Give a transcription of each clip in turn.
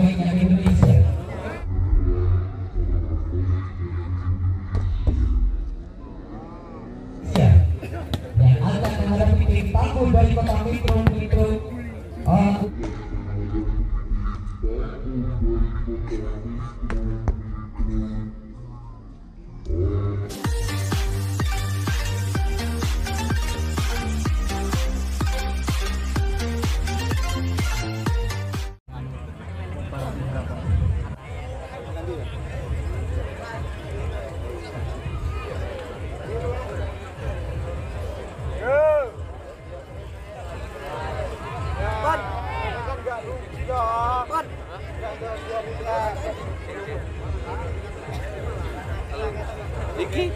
terbaiknya Indonesia. Yang akan menghadapi tim tangguh dari Kota Metro. Diki.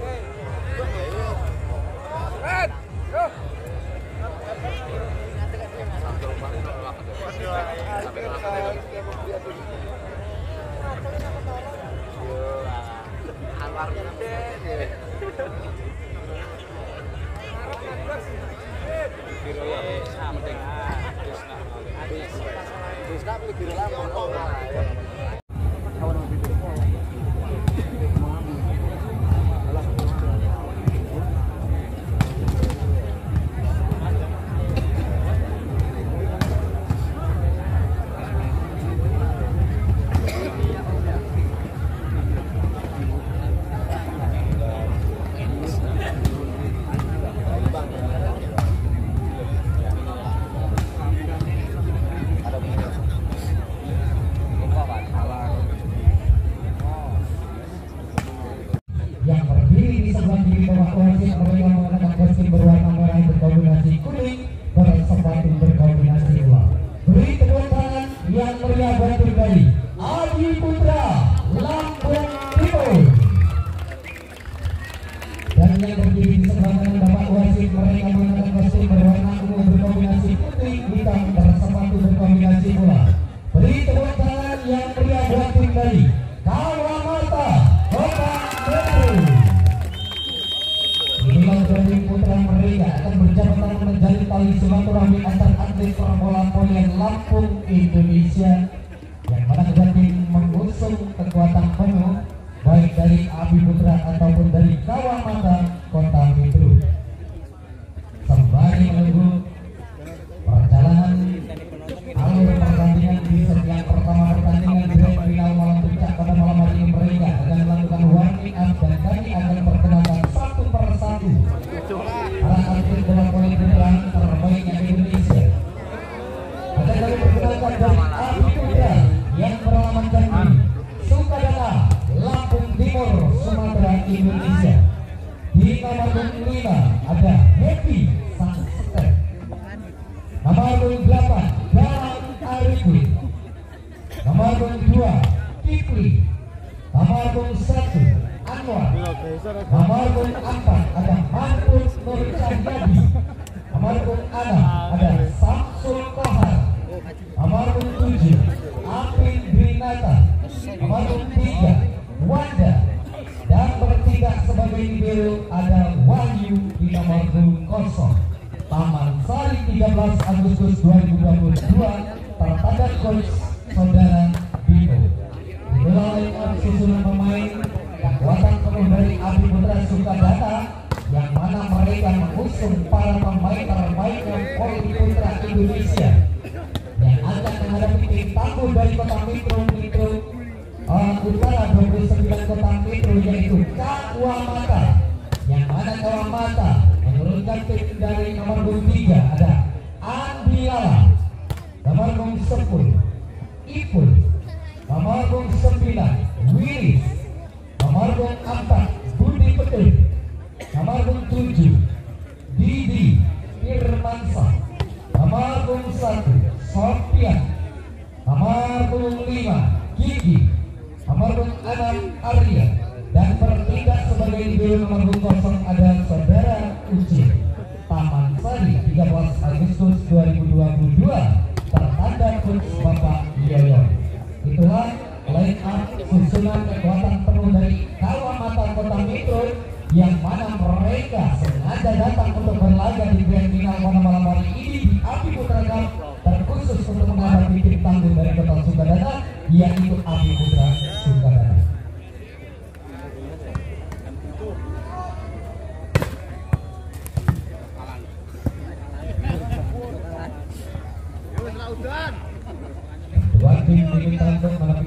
Yang berdiri di sebelah kiri bawah wasit mereka mengenakan kostum berwarna merah berkombinasi kuning bersepatu berkombinasi uang. Beri tepuk tangan yang meriah buat pribadi Adi Putra Lampung Timur. Dan yang berdiri di sebelah kanan bapak wasit mereka mengenakan kostum berwarna ungu berkombinasi putih hitam bersepatu berkombinasi uang. Beri tepuk tangan yang meriah buat pribadi Kawamata Kota Metro. Inilah dari putra mereka akan berjabat tangan menjalin tali silaturahmi antar atlet bola voli Lampung Indonesia, yang mana berarti mengusung kekuatan penuh baik dari Abi Putra ataupun dari Kawamata Kota Metro. Sembari menunggu perjalanan alur pertandingan di setiap pertama pertandingan grand final malam puncak pada malam hari ini, mereka akan melakukan warming up dan kami akan perkenalkan satu persatu para atlet bola voli putra terbaiknya Indonesia. Akan kami perkenalkan dari Abi Putra yang beralamatkan di Sukadana, Lampung Timur, Sumatera, Indonesia. Di nomor punggung 5 ada Happy Sang Step. Nomor punggung 8 Galang Arifin. Nomor punggung 2 Kipli. Nomor punggung 1 Anwar. Nomor punggung 4 ada Mahfud Nur Cahyadi. Nomor punggung 6 ada Samsul Kohar. Nomor punggung 7 Apin Brinata. Nomor punggung 3 Wanda. Dan bertindak sebagai libero ada Wahyu di nomor punggung 0. Taman Sari 13 Agustus 2022 tertanda coach saudara Bimo. Itulah line-up susunan pemain kekuatan penuh dari Abi Putra Sukadana, yang mana mereka mengusung para pemain terbaik voli putra Indonesia yang akan menghadapi tim tangguh dari Kota Metro Utara 29 Kota Metro, yaitu Kawamata, yang mana Kawamata menurunkan tim dari nomor punggung 3 ada Andi Lala, nomor punggung 10 Ipul, nomor punggung 9 Wilis, nomor punggung 4 Budi Pedul, nomor punggung 7 Didi Firmansyah, nomor punggung 1 Sofian, nomor punggung 5 Gigi, nomor punggung 6 Arya, dan bertindak sebagai libero nomor punggung 0 ada saudara Uci. Taman Sari 13 Agustus 2022 tertanda coach Bapak Yoyo. Itulah line up susunan kekuatan penuh dari Kawamata Kota Metro, yang mana mereka sengaja datang untuk berlaga di grand final pada malam hari ini di Abi Putra Cup, terkhusus untuk menghadapi tim tangguh dari Kota Sukadana yaitu Abi Putra Sukadana. Dua tim diminta untuk